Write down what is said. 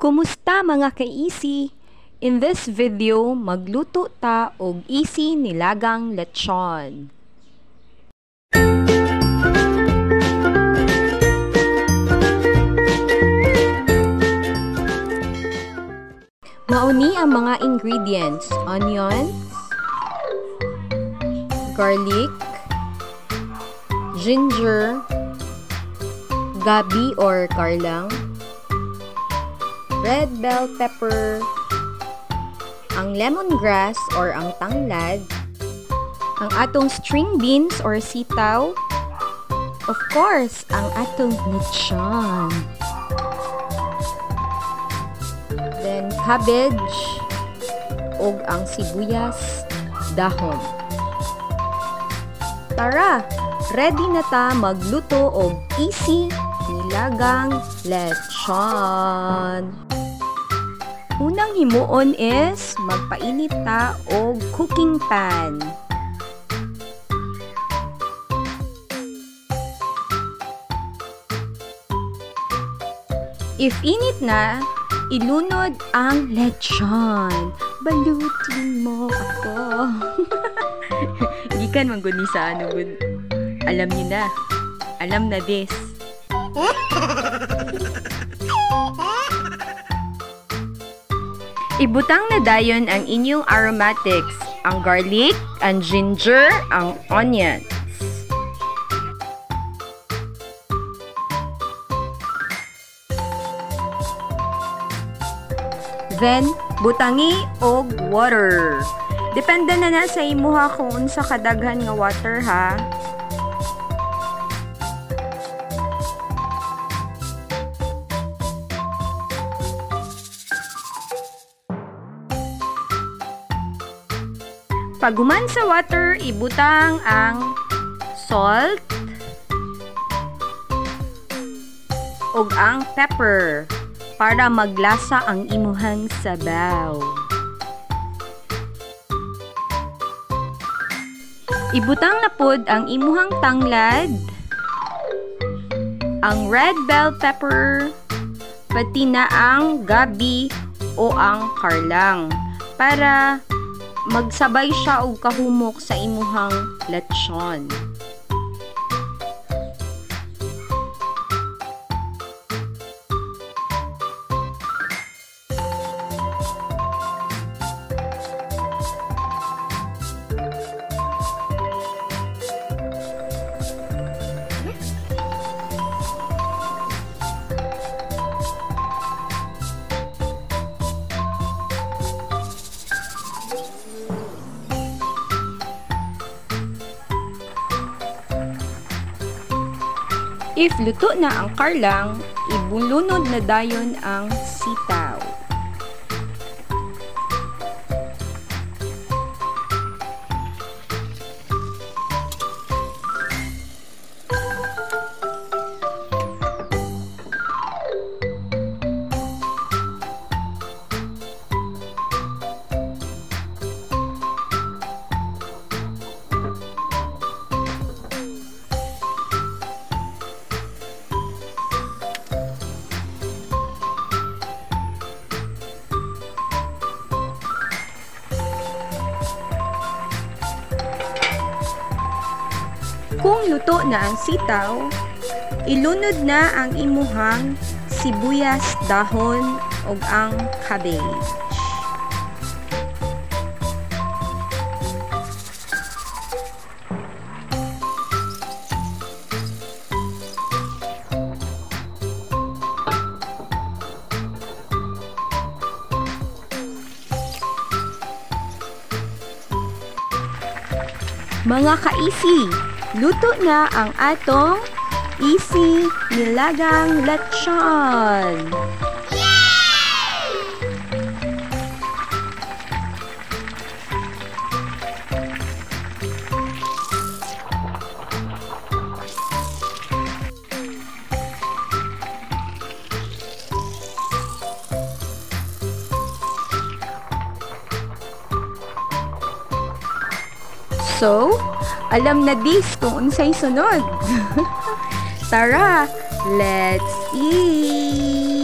Kumusta mga ka-easy? In this video, magluto ta og easy nilagang lechon. Mauni ang mga ingredients: onions, garlic, ginger, gabi or karlang, red bell pepper, ang lemongrass or ang tanglad, ang atong string beans or sitaw, of course, ang atong lechon, then cabbage, ug ang sibuyas, dahon. Tara, ready na ta magluto og easy nilagang lechon. Unang himuon is magpainit ta og cooking pan. If init na, ilunod ang lechon. Balutin mo ako. Gikan man gud ni sa ano gud. Alam niyo na. Alam na this. Ibutang na dayon ang inyong aromatics, ang garlic, ang ginger, ang onions. Then, butangi og water. Depende na sa imuha kung unsa kadaghan nga water ha. Pag human sa water, ibutang ang salt ug ang pepper para maglasa ang imuhang sabaw. Ibutang na pod ang imuhang tanglad, ang red bell pepper, pati na ang gabi o ang karlang para magsabay siya og kahumok sa imuhang lechon. If luto na ang karlang, ibulunod na dayon ang sitaw. Kung luto na ang sitaw, ilunod na ang imuhang sibuyas, dahon ug ang cabbage. Mga ka-easy, luto na ang atong easy nilagang lechon. So, alam na this kung unsay sunod. Tara, let's eat!